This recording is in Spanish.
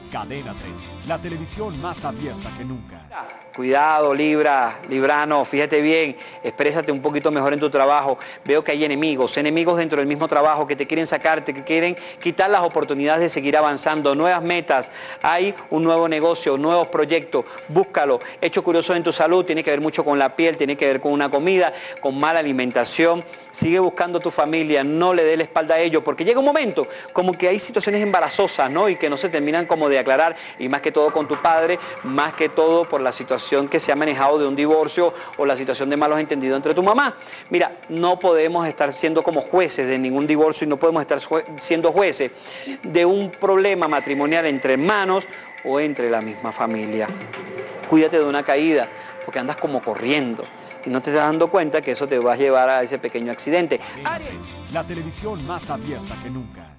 Cadena 30, la televisión más abierta que nunca. Cuidado, Librano, fíjate bien, exprésate un poquito mejor en tu trabajo. Veo que hay enemigos dentro del mismo trabajo que te quieren sacarte, que quieren quitar las oportunidades de seguir avanzando, nuevas metas, hay un nuevo negocio, nuevos proyectos, búscalo. Hechos curiosos en tu salud, tiene que ver mucho con la piel, tiene que ver con una comida, con mala alimentación. Sigue buscando tu familia, no le dé la espalda a ellos, porque llega un momento como que hay situaciones embarazosas, ¿no? Y que no se terminan como de aclarar, y más que todo con tu padre, más que todo por la situación que se ha manejado de un divorcio o la situación de malos entendidos entre tu mamá. Mira, no podemos estar siendo como jueces de ningún divorcio y no podemos estar siendo jueces de un problema matrimonial entre hermanos o entre la misma familia. Cuídate de una caída, porque andas como corriendo y no te estás dando cuenta que eso te va a llevar a ese pequeño accidente. La televisión más abierta que nunca.